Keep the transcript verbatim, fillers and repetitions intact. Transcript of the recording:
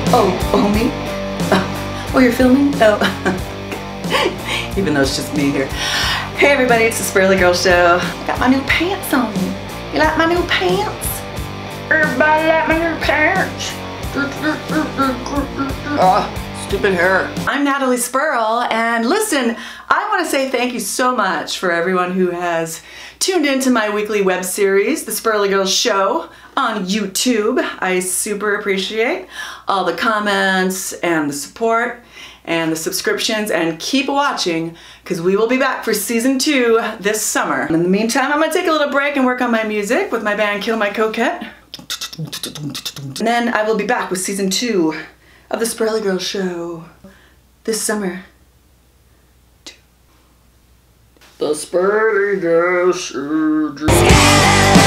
Oh, oh me? Oh, you're filming? Oh. Even though it's just me here. Hey everybody, it's the Spurly Girl Show. I got my new pants on. You like my new pants? Everybody like my new pants? Oh, stupid hair. I'm Natalie Spurl, and listen, I want to say thank you so much for everyone who has tuned into my weekly web series, The Spurly Girl Show, on YouTube. I super appreciate all the comments and the support and the subscriptions, and keep watching because we will be back for season two this summer. In the meantime, I'm gonna take a little break and work on my music with my band Kill My Coquette. And then I will be back with season two of The Spurly Girl Show this summer. The Spurly Girl Show.